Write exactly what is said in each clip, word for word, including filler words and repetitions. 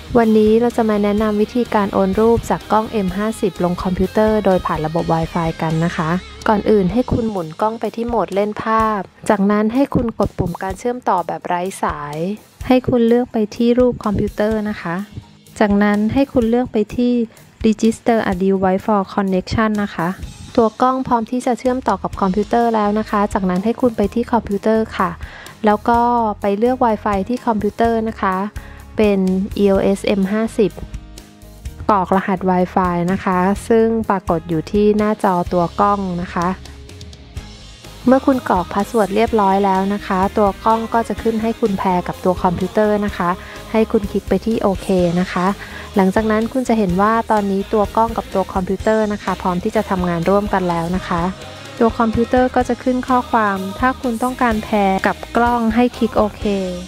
วันนี้เราจะมาแนะนำวิธีการโอนรูปจากกล้อง เอ็ม ห้าสิบ ลงคอมพิวเตอร์โดยผ่านระบบ Wi-Fi กันนะคะ ก่อนอื่นให้คุณหมุนกล้องไปที่โหมดเล่นภาพ จากนั้นให้คุณกดปุ่มการเชื่อมต่อแบบไร้สาย ให้คุณเลือกไปที่รูปคอมพิวเตอร์นะคะ จากนั้นให้คุณเลือกไปที่ Register a device for connection นะคะ ตัวกล้องพร้อมที่จะเชื่อมต่อกับคอมพิวเตอร์แล้วนะคะ จากนั้นให้คุณไปที่คอมพิวเตอร์ค่ะ แล้วก็ไปเลือก Wi-Fi ที่คอมพิวเตอร์นะคะเป็น อี โอ เอส เอ็ม ห้าสิบ กรอกรหัส Wi-Fi นะคะซึ่งปรากฏอยู่ที่หน้าจอตัวกล้องนะคะเมื่อคุณกรอกพาสเวิร์ดเรียบร้อยแล้วนะคะตัวกล้องก็จะขึ้นให้คุณแพร์กับตัวคอมพิวเตอร์นะคะให้คุณคลิกไปที่โอเคนะคะหลังจากนั้นคุณจะเห็นว่าตอนนี้ตัวกล้องกับตัวคอมพิวเตอร์นะคะพร้อมที่จะทำงานร่วมกันแล้วนะคะตัวคอมพิวเตอร์ก็จะขึ้นข้อความถ้าคุณต้องการแพร์กับกล้องให้คลิกโอเค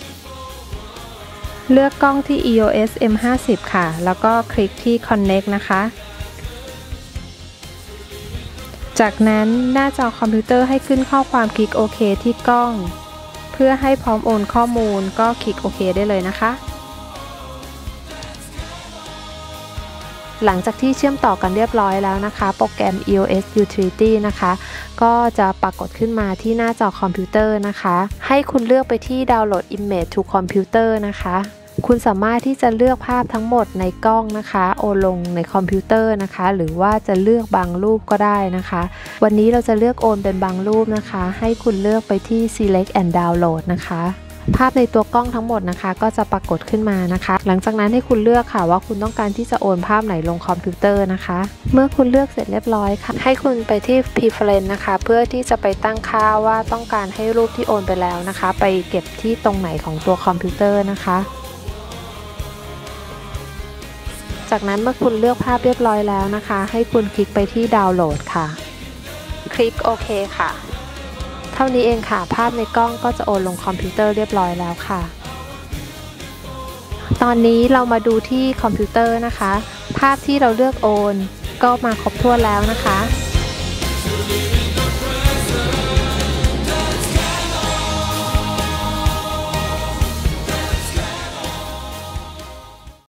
เลือกกล้องที่ อี โอ เอส เอ็ม ห้าสิบ ค่ะแล้วก็คลิกที่ Connect นะคะจากนั้นหน้าจอคอมพิวเตอร์ให้ขึ้นข้อความคลิกโอเคที่กล้องเพื่อให้พร้อมโอนข้อมูลก็คลิกโอเคได้เลยนะคะหลังจากที่เชื่อมต่อกันเรียบร้อยแล้วนะคะโปรแกรม อี โอ เอส Utility นะคะก็จะปรากฏขึ้นมาที่หน้าจอคอมพิวเตอร์นะคะให้คุณเลือกไปที่ Download Image to Computer นะคะคุณสามารถที่จะเลือกภาพทั้งหมดในกล้องนะคะโอนลงในคอมพิวเตอร์นะคะหรือว่าจะเลือกบางรูปก็ได้นะคะวันนี้เราจะเลือกโอนเป็นบางรูปนะคะให้คุณเลือกไปที่ Select and Download นะคะภาพในตัวกล้องทั้งหมดนะคะก็จะปรากฏขึ้นมานะคะหลังจากนั้นให้คุณเลือกค่ะว่าคุณต้องการที่จะโอนภาพไหนลงคอมพิวเตอร์นะคะเมื่อคุณเลือกเสร็จเรียบร้อยค่ะให้คุณไปที่ Preference นะคะเพื่อที่จะไปตั้งค่าว่าต้องการให้รูปที่โอนไปแล้วนะคะไปเก็บที่ตรงไหนของตัวคอมพิวเตอร์นะคะจากนั้นเมื่อคุณเลือกภาพเรียบร้อยแล้วนะคะให้คุณคลิกไปที่ดาวน์โหลดค่ะคลิกโอเคค่ะเท่านี้เองค่ะภาพในกล้องก็จะโอนลงคอมพิวเตอร์เรียบร้อยแล้วค่ะตอนนี้เรามาดูที่คอมพิวเตอร์นะคะภาพที่เราเลือกโอนก็มาครบถ้วนแล้วนะคะ